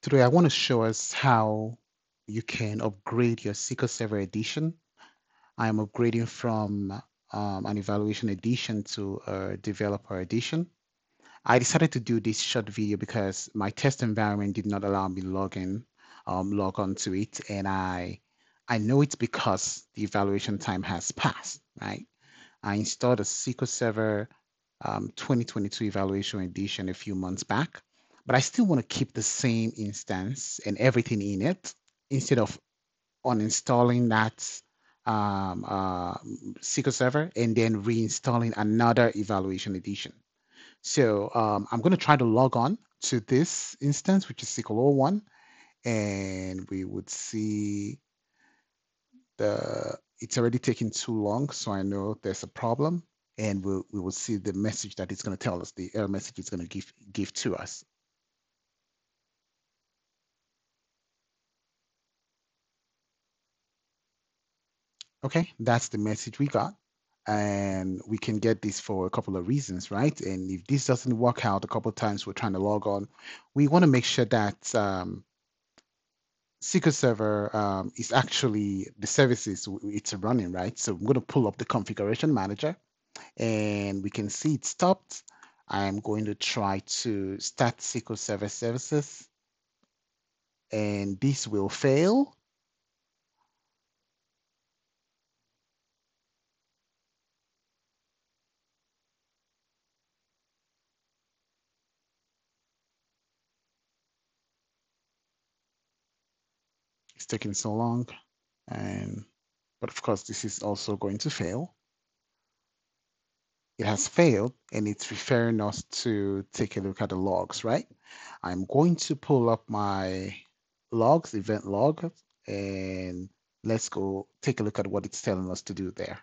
Today, I want to show us how you can upgrade your SQL Server edition. I am upgrading from an evaluation edition to a developer edition. I decided to do this short video because my test environment did not allow me log on to it, and I know it's because the evaluation time has passed, right? I installed a SQL Server 2022 Evaluation Edition a few months back, but I still want to keep the same instance and everything in it instead of uninstalling that SQL Server and then reinstalling another Evaluation Edition. So I'm going to try to log on to this instance, which is SQL01, and we would see it's already taking too long, so I know there's a problem, and we will see the message that it's going to tell us, the error message it's going to give to us. Okay, that's the message we got. And we can get this for a couple of reasons, right? And if this doesn't work out a couple of times we're trying to log on, we want to make sure that SQL Server is actually the services it's running, right? So I'm going to pull up the configuration manager and we can see it stopped. I'm going to try to start SQL Server services and this will fail. It's taking so long, and but of course this is also going to fail. It has failed and it's referring us to take a look at the logs, right? I'm going to pull up my logs, event log, and let's go take a look at what it's telling us to do there.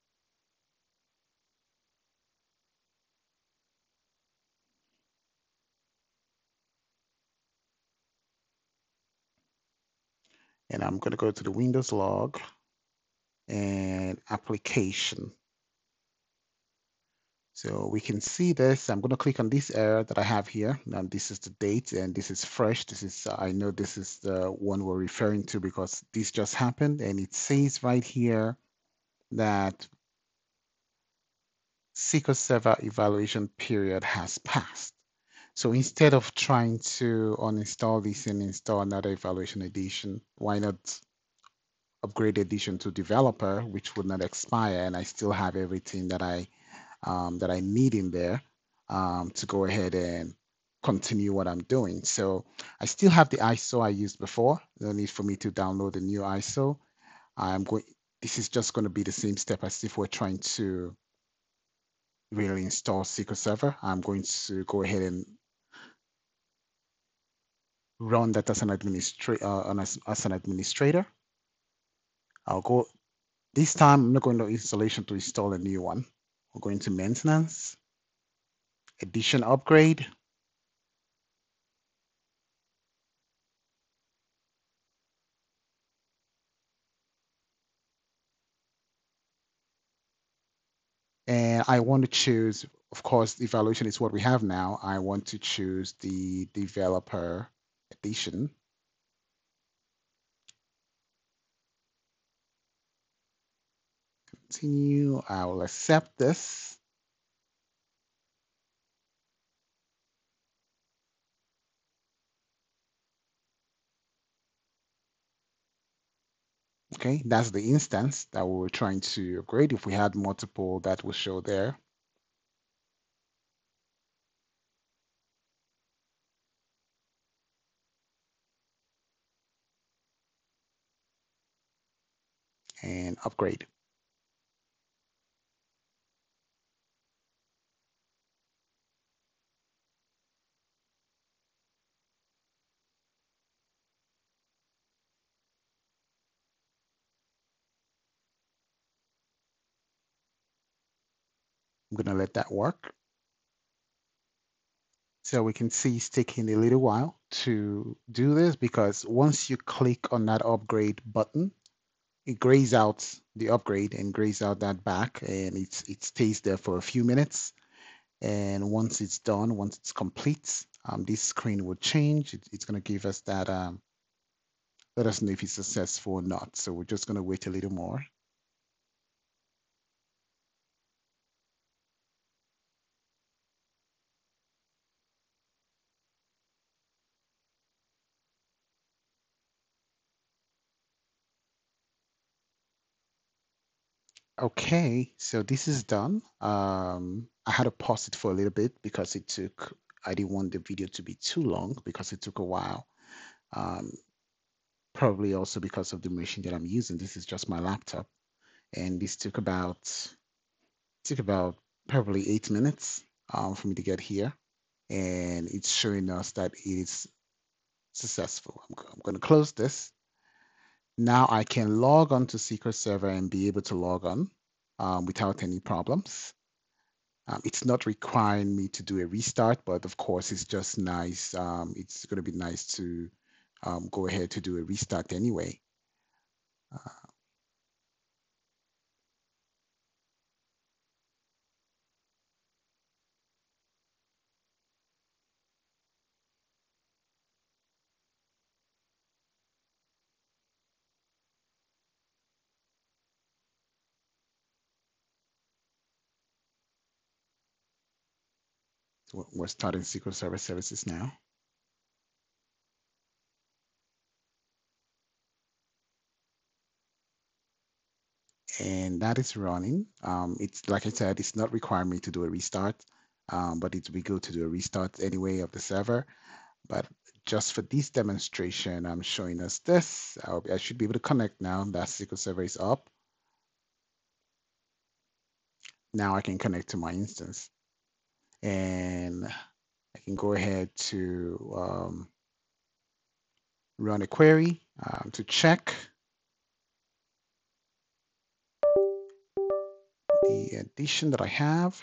And I'm going to go to the Windows log and application. So we can see this. I'm going to click on this error that I have here. Now this is the date and this is fresh. This is, I know this is the one we're referring to because this just happened and it says right here that SQL Server evaluation period has passed. So instead of trying to uninstall this and install another evaluation edition, why not upgrade edition to developer, which would not expire, and I still have everything that I need in there to go ahead and continue what I'm doing. So I still have the ISO I used before. No need for me to download the new ISO. I'm going. This is just going to be the same step as if we're trying to really install SQL Server. I'm going to go ahead and run that as an administrator. As an administrator, I'll go. This time, I'm not going to installation to install a new one. We're going to maintenance, edition upgrade. And I want to choose, of course, the evaluation is what we have now. I want to choose the developer edition. Continue. I will accept this. Okay, that's the instance that we were trying to upgrade. If we had multiple, that will show there. And upgrade. I'm going to let that work. So we can see it's taking a little while to do this because once you click on that upgrade button, it grays out the upgrade and grays out that back and it stays there for a few minutes. And once it's done, once it's complete, this screen will change. It's going to give us that, let us know if it's successful or not. So we're just going to wait a little more. Okay, so this is done. I had to pause it for a little bit because I didn't want the video to be too long because it took a while. Um, Probably also because of the machine that I'm using. This is just my laptop, and this took about probably 8 minutes for me to get here, and it's showing us that it is successful. I'm going to close this. Now I can log on to SQL Server and be able to log on without any problems. It's not requiring me to do a restart, but of course, it's just nice. It's going to be nice to go ahead to do a restart anyway. So we're starting SQL Server Services now. And that is running. It's like I said, it's not requiring me to do a restart, but it will be good to do a restart anyway of the server. But just for this demonstration, I'm showing us this. I should be able to connect now. That SQL Server is up. Now I can connect to my instance. And I can go ahead to run a query to check the addition that I have.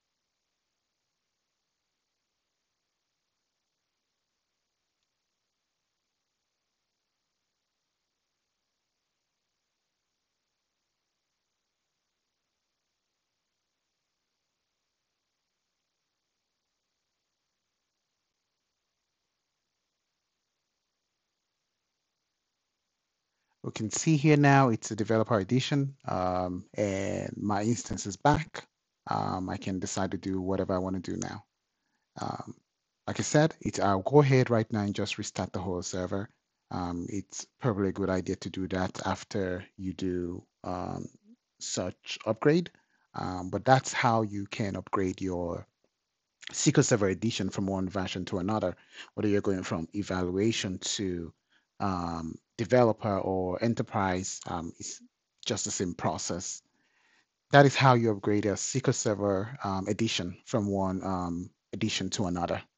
We can see here now it's a developer edition, and my instance is back. I can decide to do whatever I want to do now. Um, like I said, I'll go ahead right now and just restart the whole server. It's probably a good idea to do that after you do such upgrade. But that's how you can upgrade your SQL Server Edition from one version to another, whether you're going from evaluation to developer or enterprise, it's just the same process. That is how you upgrade a SQL Server edition from one edition to another.